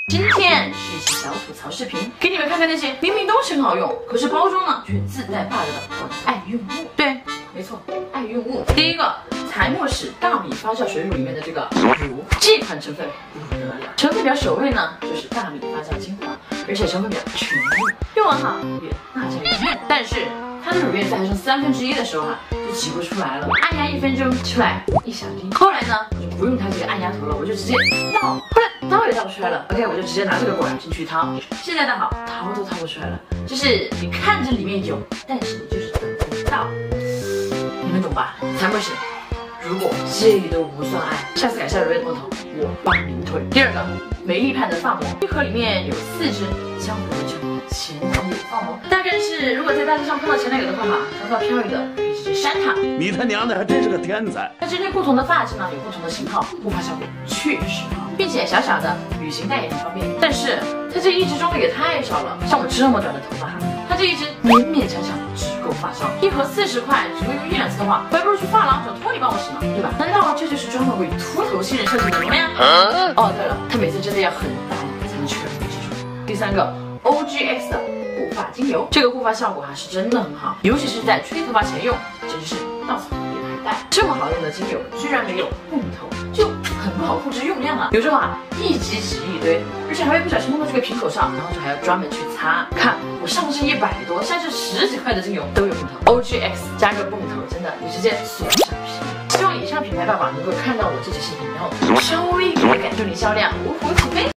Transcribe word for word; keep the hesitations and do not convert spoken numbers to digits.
今天是一期小吐槽视频，给你们看看那些明明都是很好用，可是包装呢却自带 bug 的我的爱用物。对，没错，爱用物。第一个，材墨史大米发酵水乳里面的这个乳，这款成分不得了。成分表首位呢就是大米发酵精华，而且成分表全乳，用完哈也那叫一面。但是它的乳液在还剩三分之一的时候啊，就挤不出来了，按压一分钟出来一小滴。后来呢，我就不用它这个按压头了，我就直接倒。后来倒也倒不出来了 ，OK， 我就直接拿这个管进去掏。现在倒好，掏都掏不出来了，就是你看着里面有，但是你就是等不到，你们懂吧？材墨史，如果这都不算爱，下次改下乳液的碰头，我帮您退。第二个，美丽盼的发膜，一盒里面有四支江湖人称前男友发膜，大概是如果在大街上碰到前男友的话哈，飘飘飘逸的可以直接扇他。 你他娘的还真是个天才！ 那针对不同的发质呢，有不同的型号，护发效果确实好，并且小小的旅行袋也很方便。但是它这一支装的也太少了，像我这么短的头发哈，它这一支勉勉强强只够发烧，一盒四十块，只够用一两次的话，我还不如去发廊找托尼帮我洗呢，对吧？难道这就是专门为秃头新人设计的吗呀？哦，对了，它每次真的要很大力才能全部挤出。第三个 O G X 的护发精油，这个护发效果还是真的很好，尤其是在吹头发前用，简直是稻草也还带。这么好用的精油居然没有泵头，就很不好控制用量啊。有时候啊，一挤挤一堆，而且还会不小心弄到这个瓶口上，然后就还要专门去擦。看我上至一百多，下至十几块的精油都有泵头 ，O G X 加个泵头，真的你直接锁上皮。希望以上品牌爸爸能够看到我这期视频，然后稍微改改，祝你销量无福起飞。